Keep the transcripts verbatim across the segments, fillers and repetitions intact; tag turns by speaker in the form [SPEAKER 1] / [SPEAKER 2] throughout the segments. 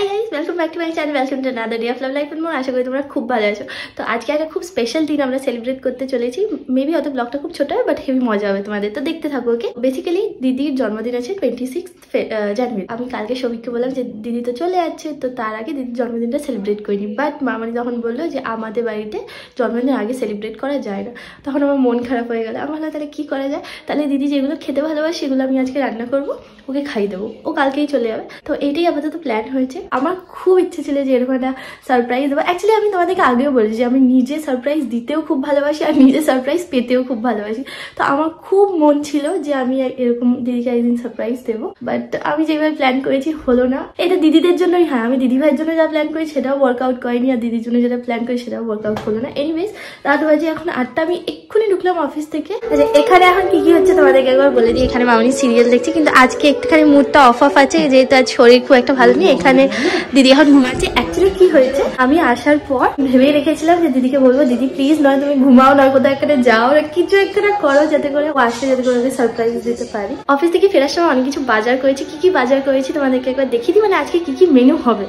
[SPEAKER 1] Guys, welcome back to my channel, welcome to another day of love life and more. আশা করি তোমরা খুব ভালো আছো। তো আজকে একটা খুব স্পেশাল দিন আমরা সেলিব্রেট করতে চলেছি। মেবি হয়তো ব্লগটা খুব ছোট হয়, বাট হেভি মজা হবে তোমাদের, তো দেখতে থাকো। ওকে, বেসিক্যালি দিদির জন্মদিন আছে টোয়েন্টি সিক্স জানুয়ারি। আমি কালকে সৌভিককে বললাম যে দিদি তো চলে যাচ্ছে, তো তার আগে দিদির জন্মদিনটা সেলিব্রেট করিনি। বাট মামানি যখন বললো যে আমাদের বাড়িতে জন্মদিনের আগে সেলিব্রেট করা যায় না, তখন আমার মন খারাপ হয়ে গেল। আমার তাহলে কি করা যায়? তাহলে দিদি যেগুলো খেতে ভালোবাসে সেগুলো আমি আজকে রান্না করবো, ওকে খাই দেবো, ও কালকেই চলে যাবে। তো এটাই আপাতত প্ল্যান হয়েছে। আমার খুব ইচ্ছে ছিল যে এরকম একটা সারপ্রাইজ দেবো। অ্যাকচুয়ালি আমি তোমাদেরকে আগেও বলেছি যে আমি নিজে সারপ্রাইজ দিতেও খুব ভালোবাসি আর নিজে সারপ্রাইজ পেতেও খুব ভালোবাসি। তো আমার খুব মন ছিল যে আমি এরকম দিদিকে একদিন সারপ্রাইজ দেবো, বাট আমি যেভাবে প্ল্যান করেছি হলো না। এটা দিদিদের জন্যই, হ্যাঁ আমি দিদি ভাইয়ের জন্য যা প্ল্যান করি সেটাও ওয়ার্কআউট করেনি, আর দিদির জন্য যেটা প্ল্যান করি সেটাও ওয়ার্কআউট হলো না। এনিওয়েজ, রাত বাজে এখন আটটা, আমি এক্ষুনি ঢুকলাম অফিস থেকে। আচ্ছা, এখানে এখন কি কি হচ্ছে তোমাদেরকে একবার বলে দিই। এখানে মামনি সিরিয়াল দেখছি, কিন্তু আজকে একটুখানি মুডটা অফ অফ আছে, যেহেতু আজ শরীর খুব একটা ভালো নেই। এখানে দিদি এখন ঘুমাচ্ছে। অ্যাকচুয়ালি কি হয়েছে, আমি আসার পর ভেবেই রেখেছিলাম যে দিদিকে বলবো, দিদি প্লিজ নয় তুমি ঘুমাও, নয় কোথাও একটা যাও, কিছু একটা করো যাতে করে ও আসলে যাতে করে সারপ্রাইজ দিতে পারি। অফিস থেকে ফেরার সময় অনেক কিছু বাজার করেছি। কি কি বাজার করেছি তোমাদেরকে একবার দেখিয়ে দিই, মানে আজকে কি কি মেনু হবে।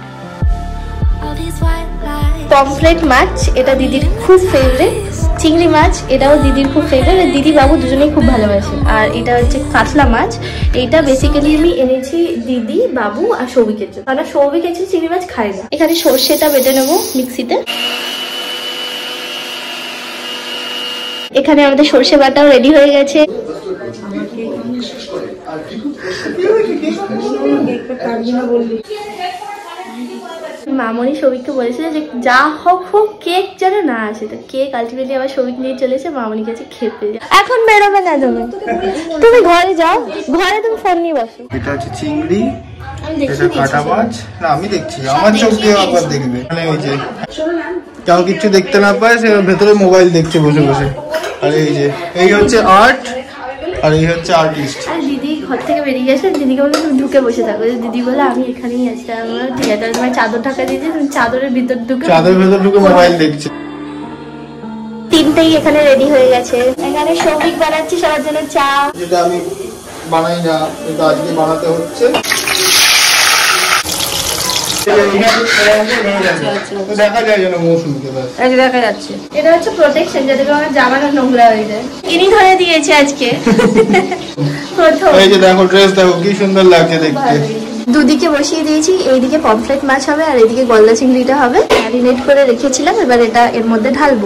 [SPEAKER 1] পমফ্রেট মাছ, এটা দিদির খুব ফেভারিট। চিংড়ি মাছ, এটাও দিদির খুব ফেভারিট, দিদি বাবু দুজনেই খুব ভালোবাসে। আর এটা হচ্ছে কাতলা মাছ। এইটা বেসিক্যালি আমি এনেছি দিদি বাবু আর সৌভিকের জন্য, কারণ সৌভিক আছে চিংড়ি মাছ খায় না। এখানে সর্ষেটা বেটে নেবো মিক্সিতে। এখানে আমাদের সর্ষে বাটাও রেডি হয়ে গেছে। মামনি সৌভিককে বলেছিল যে যা হোক হোক কেক যেন না আসে, তো কেক আলটিমেটলি আবার সৌভিক নিয়ে চলেছে মামনি কাছে খেপে। এখন বেরোবে না তুমি, তুমি ঘরে যাও, ঘরে তুমি ফোন নিয়ে বসো।
[SPEAKER 2] এটা হচ্ছে চিংড়ি, এটা কাটা মাছ। না আমি দেখছি, আমার চোখ দিয়ে আবার দেখবে। মানে ওই যে কেউ কিছু দেখতে না পায়, সে ভেতরে মোবাইল দেখছে বসে বসে। আর এই যে এই হচ্ছে আর্ট, আর এই হচ্ছে আর্টিস্ট।
[SPEAKER 1] আর দিদি ঘর থেকে বেরিয়ে গেছে, দিদিকে বললো তুমি ঢুকে বসে থাকো। দিদি বলে আমি এখানেই আছি। আমরা ঠিক আছে, তোমার চাদর ঢাকা দিয়েছি, তুমি চাদরের ভিতর ঢুকে
[SPEAKER 2] চাদরের ভিতর ঢুকে মোবাইল দেখছে।
[SPEAKER 1] তিনটেই এখানে রেডি হয়ে গেছে। এখানে সৌভিক বানাচ্ছি সবার জন্য চা,
[SPEAKER 2] যেটা আমি বানাই না, এটা আজকে বানাতে হচ্ছে। দেখা যায় যেন মৌসুমীকে দেখা যাচ্ছে।
[SPEAKER 1] এটা হচ্ছে প্রোটেকশন, যাতে করে আমার জামাটা নোংরা হয়ে যায়। ইনি ধরে দিয়েছে আজকে।
[SPEAKER 2] এই যে দেখো, ড্রেস দেখো কি সুন্দর লাগছে দেখতে।
[SPEAKER 1] দুদিকে বসিয়ে দিয়েছি, এইদিকে পমফ্রেট মাছ হবে আর এইদিকে গলদা চিংড়িটা হবে। ম্যারিনেট করে রেখেছিলাম, এবার এটা এর মধ্যে ঢালবো।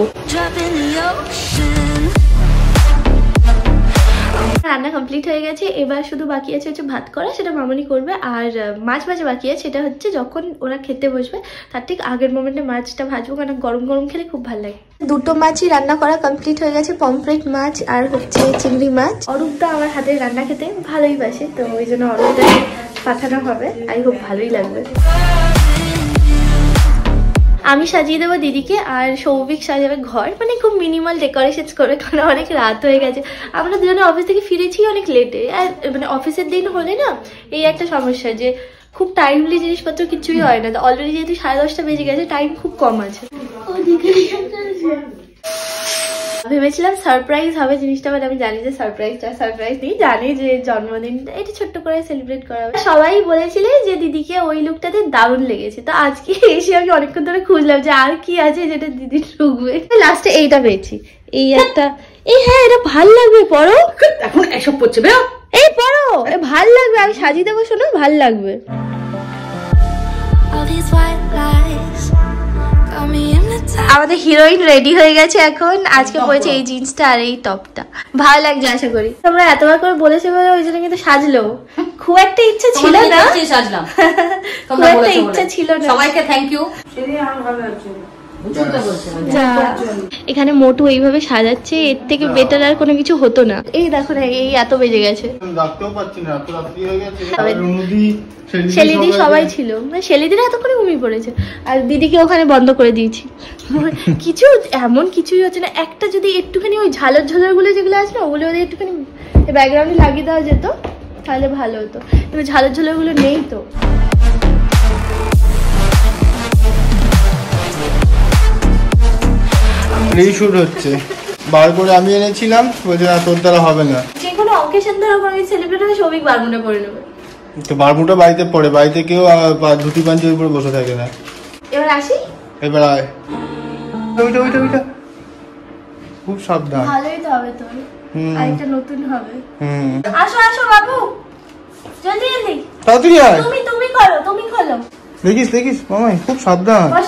[SPEAKER 1] রান্না কমপ্লিট হয়ে গেছে, এবার শুধু বাকি আছে হচ্ছে ভাত করা, সেটা মামনি করবে। আর মাছ ভাজা বাকি আছে, সেটা হচ্ছে যখন ওরা খেতে বসবে তার ঠিক আগের মোমেন্টে মাছটা ভাজবো, কারণ গরম গরম খেলে খুব ভালো লাগে। দুটো মাছই রান্না করা কমপ্লিট হয়ে গেছে, পমফ্রেট মাছ আর হচ্ছে চিংড়ি মাছ। অরূপদা আমার হাতের রান্না খেতে ভালোই বাসে, তো ওই জন্য অরূপদাকে পাঠানো হবে। আই হোপ ভালোই লাগবে। আমি সাজিয়ে দেবো দিদিকে, আর সৌভিক সাজাবে ঘর, মানে খুব মিনিমাল ডেকোরেশন করে, কারণ অনেক রাত হয়ে গেছে। আমরা দুজনে অফিস থেকে ফিরেছি অনেক লেটে। আর মানে অফিসের দিন হলে না এই একটা সমস্যা যে খুব টাইমলি জিনিসপত্র কিছুই হয় না। তো অলরেডি যেহেতু সাড়ে দশটা বেজে গেছে, টাইম খুব কম আছে। ভেবেছিলাম সারপ্রাইজ হবে জিনিসটা, বাট আমি জানি যে সারপ্রাইজটা সারপ্রাইজ নেই, জানি যে জন্মদিনটা এটা ছোট্ট করে সেলিব্রেট করা হবে। সবাই বলেছিলে যে দিদিকে ওই লুকটাতে দারুণ লেগেছে, তো আজকে এসে আমি অনেকক্ষণ ধরে খুঁজলাম যে আর কি আছে যেটা দিদি ঢুকবে। লাস্টে এইটা পেয়েছি, এই একটা। এই হ্যাঁ, এটা ভাল লাগবে, পরো। এখন এসব পড়ছে, বেরো, এই পরো, ভাল লাগবে, আমি সাজিয়ে দেবো, শোনো ভাল লাগবে। আমাদের হিরোইন রেডি হয়ে গেছে এখন। আজকে পরেছে এই জিন্সটা আর এই টপটা, ভালো লাগছে আশা করি। তোমরা এতবার করে বলেছে বলে ওই জন্য কিন্তু সাজলো। খুব একটা ইচ্ছা ছিল না, সাজলাম, খুব একটা ইচ্ছা ছিল না।
[SPEAKER 3] সবাইকে থ্যাংক ইউ।
[SPEAKER 1] এখানে মোটু এইভাবে সাজাচ্ছে, এর থেকে বেটার আর কোনো কিছু হতো না। এই দেখো না, এই এত বেজে গেছে, শেলিদি সবাই ছিল, মানে শেলিদিরা এতক্ষণে ঘুমিয়ে পড়েছে। আর দিদিকে ওখানে বন্ধ করে দিয়েছি। কিছু এমন কিছুই হচ্ছে না। একটা যদি একটুখানি ওই ঝালর ঝালর গুলো যেগুলো আছে না, ওগুলো ওদের একটুখানি ব্যাকগ্রাউন্ডে লাগিয়ে দেওয়া যেত, তাহলে ভালো হতো। তবে ঝালর ঝালর গুলো নেই তো।
[SPEAKER 2] শুট হচ্ছে, বার করে আমি এনেছিলাম, বলছে না তোর দ্বারা হবে না।
[SPEAKER 1] যে কোনো অকেশন ধরো আমি সেলিব্রেট হবে, সৌভিক বার মনে করে নেবে।
[SPEAKER 2] তো বারমুটা বাড়িতে পড়ে, বাড়িতে কেউ ধুতি পাঞ্জাবির উপরে বসে থাকে না।
[SPEAKER 1] এবার আসি,
[SPEAKER 2] এবার আয়। ওইটা ওইটা ওইটা খুব সাবধান।
[SPEAKER 1] ভালোই তো হবে তোর, আরেকটা নতুন হবে।
[SPEAKER 2] হুম
[SPEAKER 1] আসো আসো বাবু, জলদি জলদি
[SPEAKER 2] তাড়াতাড়ি আয়।
[SPEAKER 1] তুমি তুমি করো, তুমি খোলো।
[SPEAKER 2] দেখিস দেখিস মামাই, খুব সাবধান।
[SPEAKER 1] বস।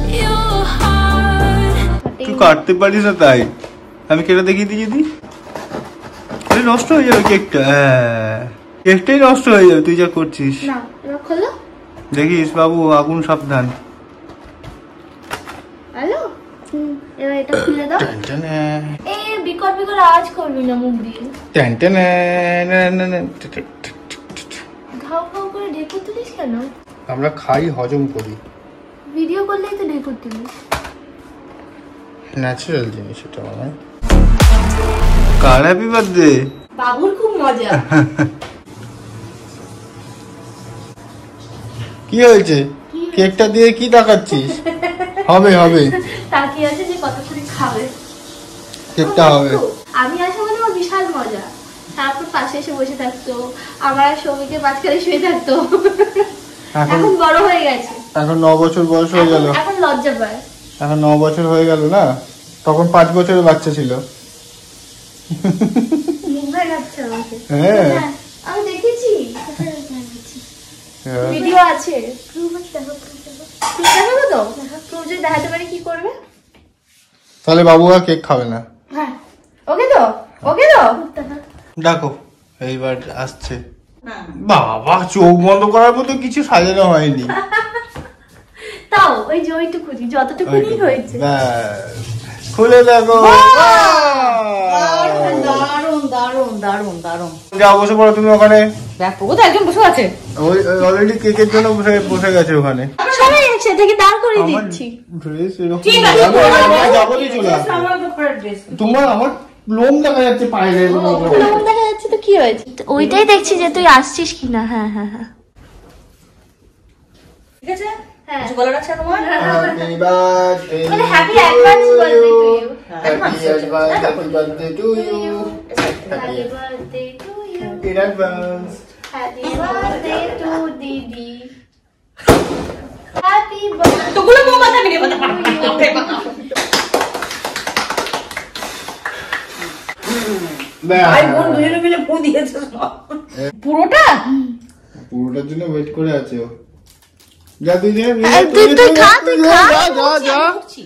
[SPEAKER 2] তুই কাটতে পারিস না তাই আমি কেটে দেখিয়ে দিই যদি, আরে নষ্ট হয়ে যাবে কেকটা। হ্যাঁ কেকটাই নষ্ট হয়ে যাবে তুই যা করছিস।
[SPEAKER 1] না এবার খোলো।
[SPEAKER 2] দেখিস বাবু, আগুন সাবধান।
[SPEAKER 1] হ্যালো, এবার এটা খুলে দাও।
[SPEAKER 2] টেনটেনে
[SPEAKER 1] এ বিকট বিকট আওয়াজ করবি না মুখ দিয়ে।
[SPEAKER 2] টেনটেনে
[SPEAKER 1] ঘাও ঘাও করে ঢেকুর তুলিস কেন?
[SPEAKER 2] আমরা খাই, হজম করি।
[SPEAKER 1] ভিডিও করলেই তো ঢেকুর তুলিস।
[SPEAKER 2] ন্যাচারাল জিনিস এটা মানে। কার হ্যাপি বার্থডে?
[SPEAKER 1] বাবুর খুব মজা।
[SPEAKER 2] কি হয়েছে? কেকটা দিয়ে কি তাকাচ্ছিস? হবে হবে,
[SPEAKER 1] তাকিয়ে আছে যে কতক্ষণ খাবে।
[SPEAKER 2] কেকটা হবে।
[SPEAKER 1] আমি আসে মানে আমার বিশাল মজা। তারপর পাশে এসে বসে থাকতো, আমার আর সৌমিকের মাঝখানে শুয়ে থাকতো। এখন বড় হয়ে গেছে,
[SPEAKER 2] এখন ন বছর বয়স হয়ে গেল।
[SPEAKER 1] এখন লজ্জা পায়।
[SPEAKER 2] এখন ন বছর হয়ে গেল না, তখন পাঁচ বছরের বাচ্চা ছিল।
[SPEAKER 1] মুখ দেখাচ্ছে আমাকে।
[SPEAKER 2] হ্যাঁ
[SPEAKER 1] আমি দেখেছি, ভিডিও আছে। প্রুফ দেখাবো তো, প্রুফ যদি দেখাতে পারি কি করবে?
[SPEAKER 2] তাহলে বাবু আর কেক খাবে না।
[SPEAKER 1] হ্যাঁ ওকে তো, ওকে তো
[SPEAKER 2] দেখো এইবার আসছে। বাবা চোখ বন্ধ করার মতো কিছু সাজানো হয়নি।
[SPEAKER 1] তাও ওই যে ওইটুকুনি, যতটুকুনি হয়েছে।
[SPEAKER 2] খুলে দেখো।
[SPEAKER 3] দারুন দারুন দারুন দারুন।
[SPEAKER 2] যা বসে পড়ো তুমি ওখানে।
[SPEAKER 3] দেখো ও তো একজন বসে আছে,
[SPEAKER 2] ওই অলরেডি কেকের জন্য বসে বসে গেছে ওখানে।
[SPEAKER 1] সবাই একসাথে থেকে দাঁড় করে দিচ্ছি।
[SPEAKER 2] ড্রেস এরকম
[SPEAKER 3] ঠিক আছে,
[SPEAKER 2] যাবো চলে আসো।
[SPEAKER 3] আমার তো পরের ড্রেস।
[SPEAKER 2] তোমার আমার লোম দেখা যাচ্ছে পায়ে।
[SPEAKER 1] লোম দেখা যাচ্ছে তো কি হয়েছে? ওইটাই দেখছি যে তুই আসছিস কিনা। হ্যাঁ হ্যাঁ হ্যাঁ
[SPEAKER 3] ঠিক আছে, হ্যাঁ কিছু বলার আছে তোমার?
[SPEAKER 2] হ্যাপি বার্থডে,
[SPEAKER 1] মানে happy advance birthday to you.
[SPEAKER 2] Happy advance happy birthday to you.
[SPEAKER 1] Happy birthday to you.
[SPEAKER 2] In advance
[SPEAKER 1] happy birthday to দিদি। Happy birthday.
[SPEAKER 3] তোগুলো মো মাথা মিলে কথা ভাই বোন দুজনে মিলে ফু দিয়েছে পুরোটা।
[SPEAKER 2] পুরোটার জন্য ওয়েট করে আছে ও। যা তুই যা
[SPEAKER 1] তুই তুই খা, তুই খা।
[SPEAKER 2] যা যা।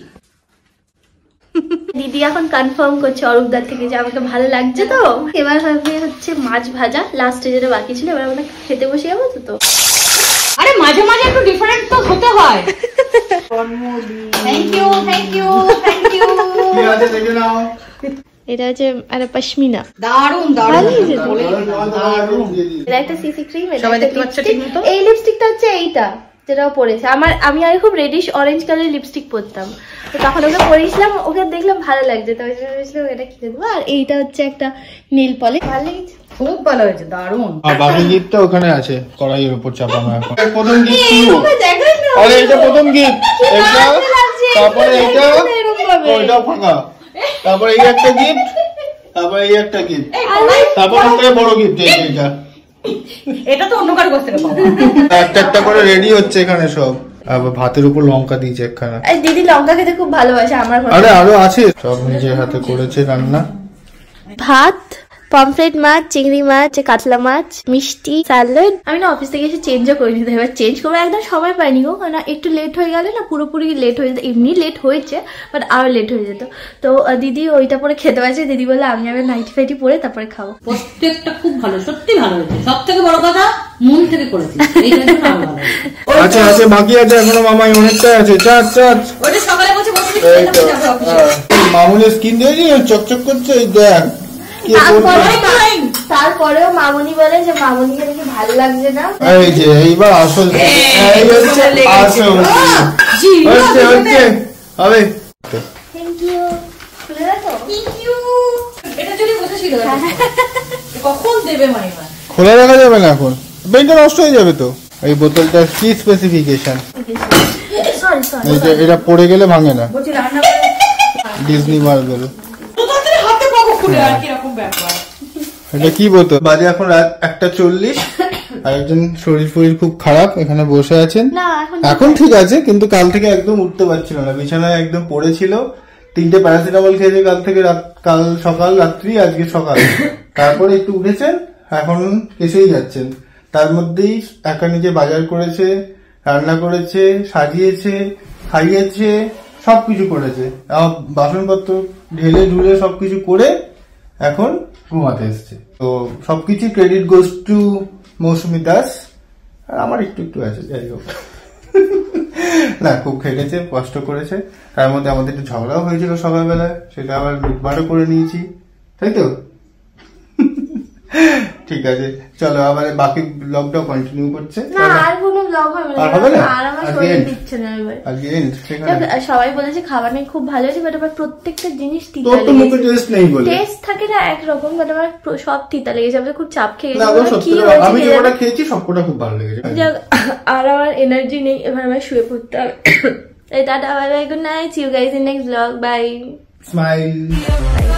[SPEAKER 1] দিদি এখন কনফার্ম করছে অরূপদার থেকে যে আমাকে ভালো লাগছে তো। এবার হবে হচ্ছে মাছ ভাজা, লাস্টে যেটা বাকি ছিল। এবার আমরা খেতে বসে যাবো তো। তো
[SPEAKER 3] আরে মাঝে মাঝে একটু ডিফারেন্ট তো হতে হয়। Thank you thank you thank you.
[SPEAKER 2] কি আছে দেখে নাও।
[SPEAKER 1] এটা হচ্ছে একটা পশমিনা।
[SPEAKER 3] দারুন দারুন দারুন।
[SPEAKER 1] এটা একটা সিসি ক্রিম।
[SPEAKER 3] সবাই দেখতে পাচ্ছে ঠিক মতো?
[SPEAKER 1] এই লিপস্টিকটা হচ্ছে এইটা যেটাও পরেছে। আমার আমি আগে খুব রেডিশ অরেঞ্জ কালারের লিপস্টিক পরতাম, তো তখন ওকে পরেছিলাম, ওকে দেখলাম ভালো লাগছে, তো ওই জন্য ভেবেছিলাম এটা কিনে দেবো। আর এইটা হচ্ছে একটা নীল পলিশ। ভালো লেগেছে,
[SPEAKER 3] খুব ভালো হয়েছে, দারুন।
[SPEAKER 2] আর বাকি গিফটটা ওখানে আছে কড়াইয়ের উপর চাপানো। এখন প্রথম গিফট
[SPEAKER 1] এই রূপে দেখাই না।
[SPEAKER 2] আরে এটা প্রথম গিফট, এটা তারপরে এটা, ওইটাও ফাঁকা, তারপরে এই একটা গিফট, তারপরে এই একটা গিফট, তারপর একটা বড় গিফট এইটা।
[SPEAKER 3] এটা তো অন্য কারো কাছ থেকে পাবো।
[SPEAKER 2] একটা একটা করে রেডি হচ্ছে এখানে সব। আবার ভাতের উপর লঙ্কা দিয়েছে একখানা।
[SPEAKER 1] দিদি লঙ্কা খেতে খুব ভালোবাসে আমার ঘরে।
[SPEAKER 2] আরে আরো আছে, সব নিজের হাতে করেছে রান্না।
[SPEAKER 1] ভাত, পমফ্রেট মাছ, চিংড়ি মাছ, কাতলা মাছ, মিষ্টি, স্যালাড। আমি না অফিস থেকে এসে চেঞ্জও করে নিতে, এবার চেঞ্জ করবো একদম সময় পাইনি গো, কারণ একটু লেট হয়ে গেলে না পুরোপুরি লেট হয়ে যেত। এমনি লেট হয়েছে বাট আরো লেট হয়ে যেত। তো দিদি ওইটা পরে খেতে পারছে। দিদি বলে আমি আবার নাইটি ফাইটি পরে তারপরে খাবো।
[SPEAKER 3] প্রত্যেকটা খুব ভালো, সত্যি ভালো হয়েছে। সব থেকে বড় কথা মন থেকে করেছি।
[SPEAKER 2] আচ্ছা আছে, বাকি আছে এখনো মামাই অনেকটাই আছে। চাচ চাচ
[SPEAKER 3] ওটা সকালে বসে বসে
[SPEAKER 2] মামুনের স্কিন দেখি চকচক করছে। এই দেখ
[SPEAKER 1] তারপরেও মামুনি বলে যে মামুনিকে দেখে ভালো লাগছে না।
[SPEAKER 2] এই যে এইবার আসল আসল হচ্ছে হচ্ছে হবে।
[SPEAKER 1] Thank you. খুলে রাখো।
[SPEAKER 3] Thank you. এটা যদি বসেছিল কখন দেবে মাইমা?
[SPEAKER 2] খোলা রাখা যাবে না এখন, বেনটা নষ্ট হয়ে যাবে তো। এই বোতলটা কি স্পেসিফিকেশন?
[SPEAKER 1] Sorry sorry.
[SPEAKER 2] এই যে এটা পড়ে গেলে ভাঙে না।
[SPEAKER 3] বলছি রান্না করে
[SPEAKER 2] ডিজনি মার্বেল।
[SPEAKER 3] তোদের হাতে পাবো খুলে আর কি রকম ব্যাপার।
[SPEAKER 2] এটা কি বোতল? বাজে এখন রাত একটা চল্লিশ আরেকজন শরীর ফরীর খুব খারাপ, এখানে বসে আছেন।
[SPEAKER 1] না এখন
[SPEAKER 2] এখন ঠিক আছে, কিন্তু কাল থেকে একদম উঠতে পারছিল না, বিছানায় একদম পড়েছিল। তিনটে প্যারাসিটামল খেয়েছে কাল থেকে, কাল সকাল রাত্রি আজকে সকাল, তারপরে একটু উঠেছেন, এখন এসেই যাচ্ছেন। তার মধ্যেই একা নিজে বাজার করেছে, রান্না করেছে, সাজিয়েছে, খাইয়েছে, সবকিছু করেছে। বাসনপত্র ঢেলে ঢুলে সবকিছু করে এখন ঘুমাতে এসছে। তো সবকিছু credit goes to Mousumi Das, আর আমার একটু একটু আছে, যাই হোক। না, খুব খেটেছে, কষ্ট করেছে। তার মধ্যে আমাদের একটু ঝগড়াও হয়েছিল সকালবেলায়, সেটা আবার মিটমাটও করে নিয়েছি, তাই তো? ঠিক আছে, চলো আবার বাকি ব্লগটাও কন্টিনিউ করছে।
[SPEAKER 1] না আর কোনো ব্লগ হবে না,
[SPEAKER 2] আর হবে না,
[SPEAKER 1] আর আমার শরীর দিচ্ছে না এবার।
[SPEAKER 2] আজকে এন্ড।
[SPEAKER 1] সবাই বলেছে খাবার নাকি খুব ভালো হয়েছে, বাট আমার প্রত্যেকটা জিনিস তিতা
[SPEAKER 2] তোর তো মুখে টেস্ট নেই বলে।
[SPEAKER 1] টেস্ট থাকে না একরকম, বাট আমার সব তিতা লেগেছে। আমি খুব চাপ খেয়ে
[SPEAKER 2] না,
[SPEAKER 1] গেছি,
[SPEAKER 2] সত্যি
[SPEAKER 1] কি
[SPEAKER 2] আমি
[SPEAKER 1] হয়েছে
[SPEAKER 2] যেটা খেয়েছি সবকটা খুব ভালো লেগেছে।
[SPEAKER 1] আর আমার এনার্জি নেই, এবার আমার শুয়ে পড়তে হবে। এই tata, bye bye, good night, see you guys in next blog, bye.
[SPEAKER 2] Smile.